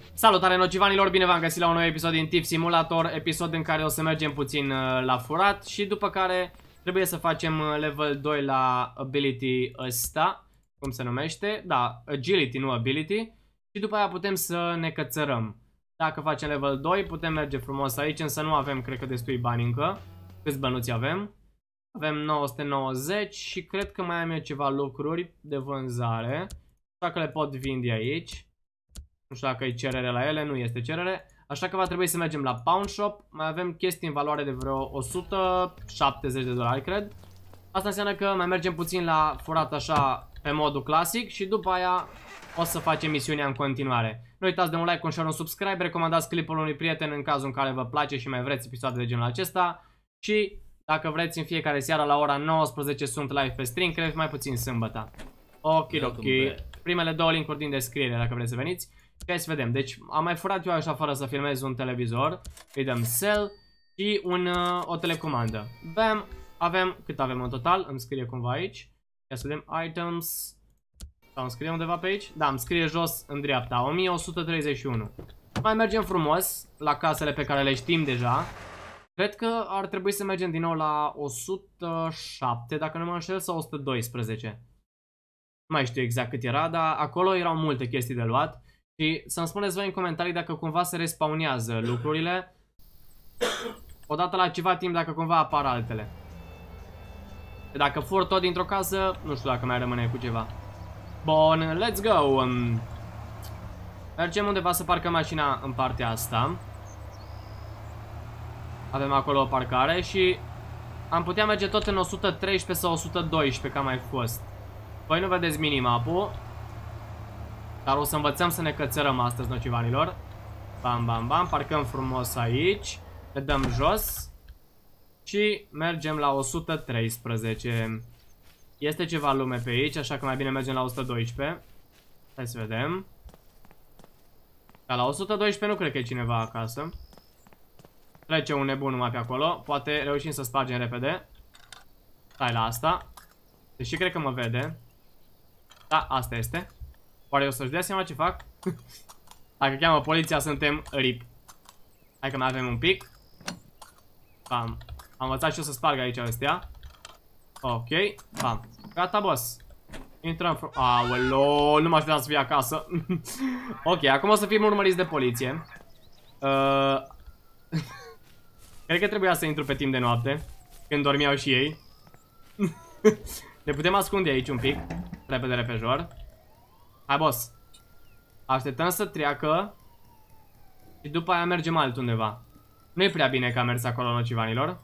Salutare nocivanilor, bine v-am găsit la un nou episod din Thief Simulator, episod în care o să mergem puțin la furat și după care trebuie să facem level 2 la ability ăsta, cum se numește? Da, agility, nu ability, și după aia putem să ne cățărăm. Dacă facem level 2 putem merge frumos aici, însă nu avem, cred că, destui bani încă. Câți bănuți avem? Avem 990 și cred că mai am eu ceva lucruri de vânzare, așa că le pot vinde aici. Nu știu dacă e cerere la ele, nu este cerere. Așa că va trebui să mergem la Pawn Shop. Mai avem chestii în valoare de vreo 170 de dolari, cred. Asta înseamnă că mai mergem puțin la furat așa pe modul clasic și după aia o să facem misiunea în continuare. Nu uitați de un like, un share, un subscribe, recomandați clipul unui prieten în cazul în care vă place și mai vreți episoade de genul acesta. Și dacă vreți, în fiecare seară la ora 19 sunt live pe stream, cred mai puțin sâmbătă. Ok. Primele două linkuri din descriere dacă vreți să veniți. Hai să vedem, deci am mai furat eu așa fără să filmez un televizor. Îi dăm sell și o telecomandă. Bam, avem, cât avem în total? Îmi scrie cumva aici. Ia să vedem, items. Sau îmi scrie undeva pe aici? Da, îmi scrie jos în dreapta, 1131. Mai mergem frumos la casele pe care le știm deja. Cred că ar trebui să mergem din nou la 107, dacă nu mă înșel, sau 112. Nu mai știu exact cât era, dar acolo erau multe chestii de luat. Și să-mi spuneți voi în comentarii dacă cumva se respawnează lucrurile odată la ceva timp, dacă cumva apar altele. Dacă fur tot dintr-o casă, nu știu dacă mai rămâne cu ceva. Bun, let's go. Mergem undeva să parcăm mașina în partea asta. Avem acolo o parcare și am putea merge tot în 113 sau 112, cam mai fost. Voi nu vedeți minimapul, dar o să învățăm să ne cățărăm astăzi, nocivanilor. Bam, bam, bam, parcăm frumos aici. Le dăm jos și mergem la 113. Este ceva lume pe aici, așa că mai bine mergem la 112. Hai să vedem. Dar la 112 nu cred că e cineva acasă. Trece un nebun numai pe acolo. Poate reușim să spargem repede. Stai la asta. Deși cred că mă vede. Da, asta este. Oare o să-și dea seama ce fac? Dacă cheamă poliția, suntem RIP. Hai că mai avem un pic. Bam. Am învățat și eu să sparg aici astea. Ok. Bam. Gata, boss. Intrăm. Aoleo, nu mă așteptam să fie acasă. Ok, acum o să fim urmăriți de poliție. Cred că trebuia să intru pe timp de noapte, când dormeau și ei. Ne putem ascunde aici un pic. Repede, repejor. Hai, boss. Așteptăm să treacă și după aia mergem altundeva. Nu e prea bine că am mers acolo, nocivanilor.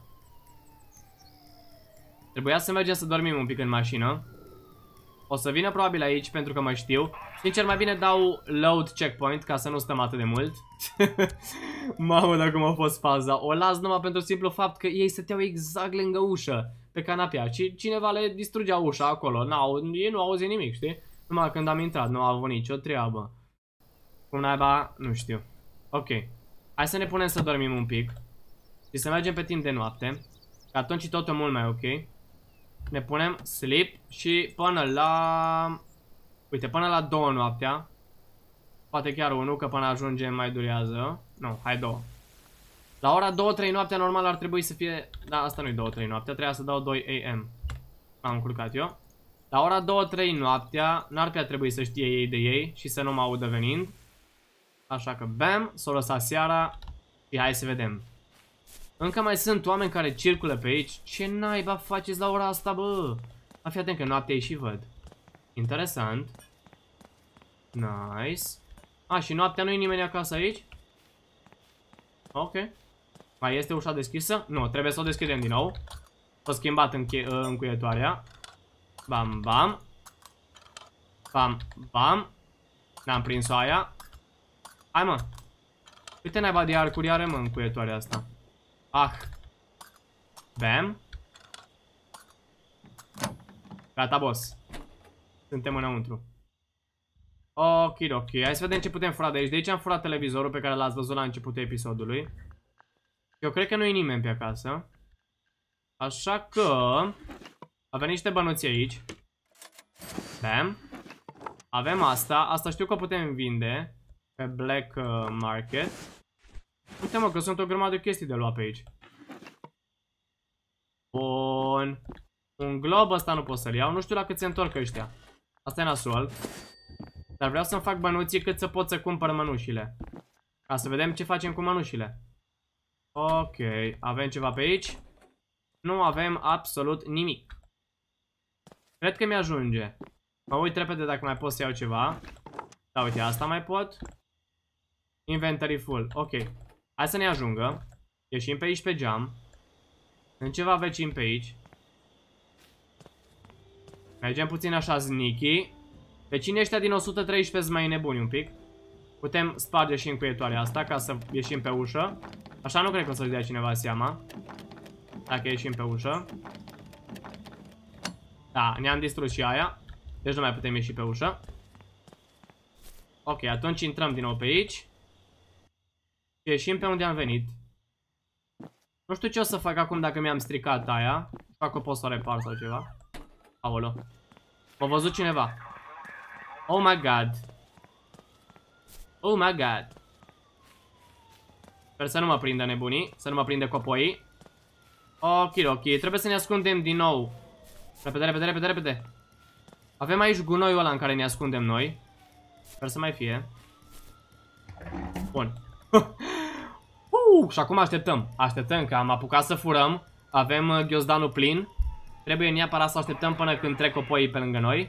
Trebuia să mergem să dormim un pic în mașină. O să vină probabil aici pentru că mă știu. Sincer, mai bine dau load checkpoint ca să nu stăm atât de mult. Mamă, dar cum a fost faza. O las numai pentru simplu fapt că ei stăteau exact lângă ușă, pe canapea, și cineva le distrugea ușa acolo. Ei nu auzi nimic, știi? Numai când am intrat, nu au avut nicio treabă. Cum naiba, nu știu. Ok. Hai să ne punem să dormim un pic și să mergem pe timp de noapte, că atunci e totul mult mai ok. Ne punem sleep și până la... Uite, până la 2 noaptea. Poate chiar 1, că până ajungem mai durează. Nu, hai 2. La ora 2-3 noaptea normal ar trebui să fie... Da, asta nu-i 2-3 noaptea, trebuia să dau 2 AM. Am încurcat eu. La ora 2-3 noaptea n-ar prea trebui să știe ei de ei și să nu mă audă venind. Așa că bam, s-o lăsat seara și hai să vedem. Încă mai sunt oameni care circulă pe aici. Ce naiba faceți la ora asta, bă? Fii atent că noaptea ei și văd. Interesant. Nice. Și noaptea nu e nimeni acasă aici? Ok. Mai este ușa deschisă? Nu, trebuie să o deschidem din nou. O schimbat încuietoarea. Bam, bam. Bam, bam. N-am prins-o aia. Hai, mă. Uite naiba de arcuri are, mă, încuietoarea asta. Bam. Gata, boss. Suntem înăuntru. Ok. Hai să vedem ce putem fura de aici. De aici am furat televizorul pe care l-ați văzut la începutul episodului. Eu cred că nu e nimeni pe acasă. Așa că avem niște bănuți aici. Bam. Avem asta. Asta știu că putem vinde. Pe Black Market. Uite mă că sunt o grămadă de chestii de luat pe aici. Bun. Un glob ăsta nu pot să-l iau. Nu știu la cât se întorc ăștia. Asta e nasol. Dar vreau să-mi fac bănuții cât să pot să cumpăr mănușile. Ca să vedem ce facem cu mănușile. Ok. Avem ceva pe aici? Nu avem absolut nimic. Cred că mi-ajunge. Mă uit repede dacă mai pot să iau ceva. Da, uite, asta mai pot. Inventory full. Ok. Hai să ne ajungă. Ieșim pe aici pe geam. Sunt ceva vecini pe aici. Mergem puțin așa sneaky. Vecinii ăștia din 113 sunt mai nebuni un pic. Putem sparge și încuietoarea asta ca să ieșim pe ușă. Așa nu cred că o să-și dea cineva seama. Dacă ieșim pe ușă. Da, ne-am distrus și aia. Deci nu mai putem ieși pe ușă. Ok, atunci intrăm din nou pe aici. Și ieșim pe unde am venit. Nu știu ce o să fac acum dacă mi-am stricat aia. Fac o pot să o repar sau ceva. Aolo. M-a văzut cineva. Oh my god. Oh my god. Sper să nu mă prindă nebunii. Să nu mă prindă copoii. Ok, ok. Trebuie să ne ascundem din nou. Repede, repede, repede, repede. Avem aici gunoiul ăla în care ne ascundem noi. Sper să mai fie. Bun. Și acum așteptăm. Așteptăm că am apucat să furăm. Avem ghiozdanul plin. Trebuie neapărat să așteptăm până când trec copoii pe lângă noi.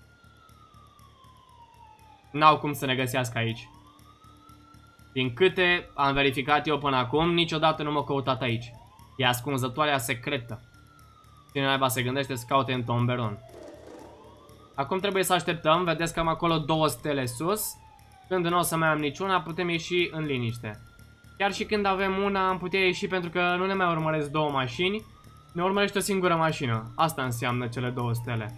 N-au cum să ne găsească aici. Din câte am verificat eu până acum, niciodată nu m-au căutat aici. E ascunzătoarea secretă. Cine naiba se gândește să caute în tomberon. Acum trebuie să așteptăm. Vedeți că am acolo 2 stele sus. Când nu o să mai am niciuna, putem ieși în liniște. Chiar și când avem una, am putea ieși pentru că nu ne mai urmăresc 2 mașini. Ne urmărește o singură mașină. Asta înseamnă cele 2 stele.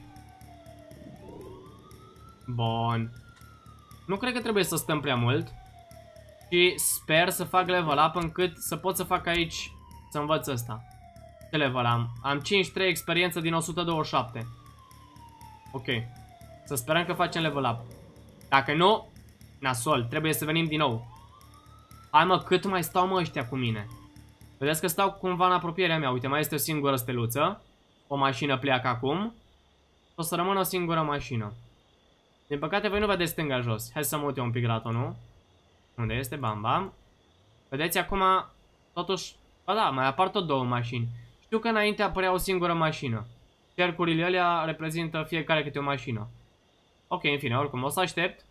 Bun. Nu cred că trebuie să stăm prea mult. Și sper să fac level up încât să pot să fac aici, să învăț ăsta. Ce level am? Am 53 experiență din 127. Ok. Să sperăm că facem level up. Dacă nu, nasol, trebuie să venim din nou. Hai mă, cât mai stau mă ăștia cu mine? Vedeți că stau cumva în apropierea mea. Uite, mai este o singură steluță. O mașină pleacă acum. O să rămână o singură mașină. Din păcate voi nu vedeți stânga jos. Hai să mă uit eu un pic ratonul. Unde este? Bam, bam. Vedeți acum, totuși, ba da, mai apar tot 2 mașini. Știu că înainte apărea o singură mașină. Cercurile alea reprezintă fiecare câte o mașină. Ok, în fine, oricum o să aștept.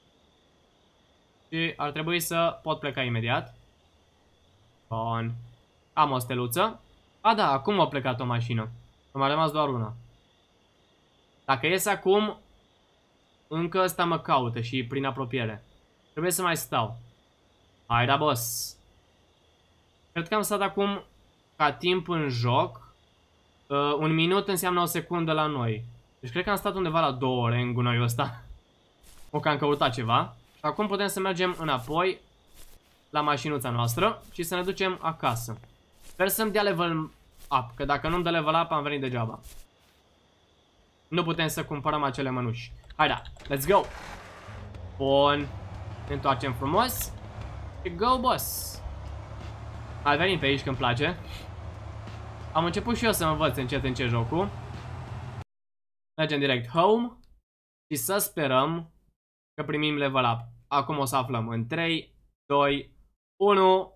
Și ar trebui să pot pleca imediat. Bun. Am o steluță. A, da, acum a plecat o mașină. Am mai rămas doar una. Dacă ies acum, încă ăsta mă caută și prin apropiere. Trebuie să mai stau. Hai da, boss. Cred că am stat acum ca timp în joc. 1 minut înseamnă o secundă la noi. Deci cred că am stat undeva la 2 ore în gunoiul ăsta. O că am căutat ceva. Și acum putem să mergem înapoi la mașinuța noastră și să ne ducem acasă. Sper să-mi dea level up, că dacă nu-mi dă level up am venit degeaba. Nu putem să cumpărăm acele mănuși. Hai da, let's go! Bun. Ne întoarcem frumos. Și go, boss! Hai, venim pe aici când place. Am început și eu să învăț încet jocul. Mergem direct home. Și să sperăm că primim level up. Acum o să aflăm în 3, 2, 1.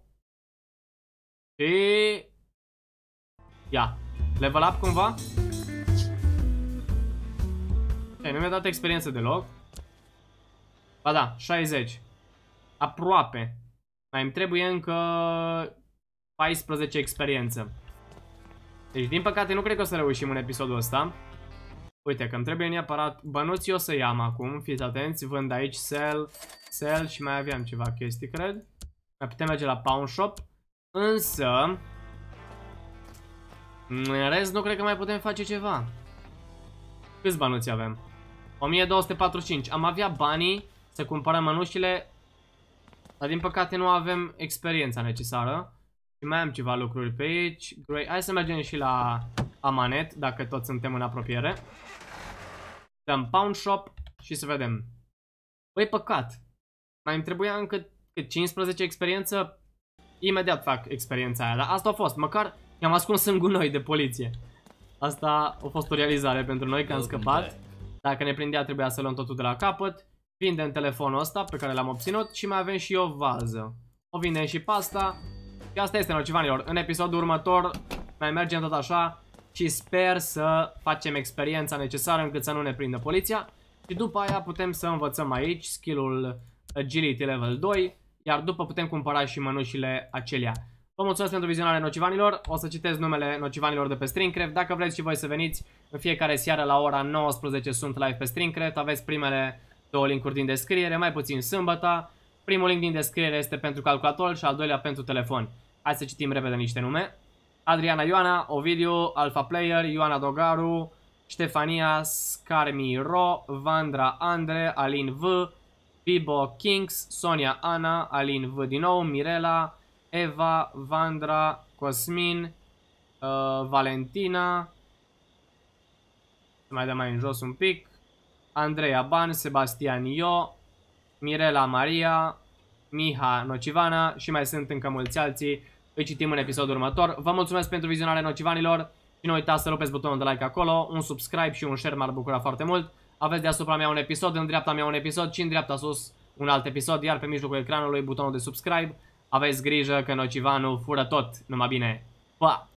Și... ia. Level up cumva? Nu mi-a dat experiență deloc. Ba da, 60. Aproape. Mai îmi trebuie încă 14 experiență. Deci din păcate nu cred că o să reușim în episodul ăsta. Uite că îmi trebuie neapărat bănuții, o să iau acum. Fiți atenți, vând aici sell și mai aveam ceva chestii, cred. Mai putem merge la pawn shop. Însă în rest nu cred că mai putem face ceva. Câți bănuți avem? 1245. Am avea banii să cumpărăm mănușile, dar din păcate nu avem experiența necesară. Și mai am ceva lucruri pe aici. Great. Hai să mergem și la Amanet, dacă toți suntem în apropiere. Dăm pawn shop și să vedem. Băi, păcat. Mai îmi trebuia încă 15 experiență. Imediat fac experiența aia, dar asta a fost. Măcar i-am ascuns în gunoi de poliție. Asta a fost o realizare pentru noi că am scăpat. Dacă ne prindea trebuia să luăm totul de la capăt. Vindem telefonul ăsta pe care l-am obținut și mai avem și o vază. O vindem și pe asta. Și asta este, nocivanilor. În episodul următor mai mergem tot așa și sper să facem experiența necesară încât să nu ne prindă poliția. Și după aia putem să învățăm aici skill-ul Agility level 2. Iar după putem cumpăra și mănușile acelea. Vă mulțumesc pentru vizionare, nocivanilor. O să citesc numele nocivanilor de pe Streamcraft. Dacă vreți și voi să veniți în fiecare seară la ora 19 sunt live pe Streamcraft. Aveți primele 2 linkuri din descriere, mai puțin sâmbătă. Primul link din descriere este pentru calculator și al doilea pentru telefon. Hai să citim repede niște nume. Adriana Ioana, Ovidiu, Alpha Player, Ioana Dogaru, Ștefania, Scarmi Ro, Vandra Andre, Alin V, Bibo Kings, Sonia Ana, Alin V din nou, Mirela, Eva, Vandra, Cosmin, Valentina, mai dăm mai în jos un pic, Andreea Ban, Sebastian Io, Mirela Maria, Miha Nocivana și mai sunt încă mulți alții. Îi citim în episodul următor. Vă mulțumesc pentru vizionare, nocivanilor. Și nu uitați să rupeți butonul de like acolo, un subscribe și un share m-ar bucura foarte mult. Aveți deasupra mea un episod, în dreapta mea un episod și în dreapta sus un alt episod, iar pe mijlocul ecranului butonul de subscribe. Aveți grijă că nocivanul fură tot, numai bine. Pa!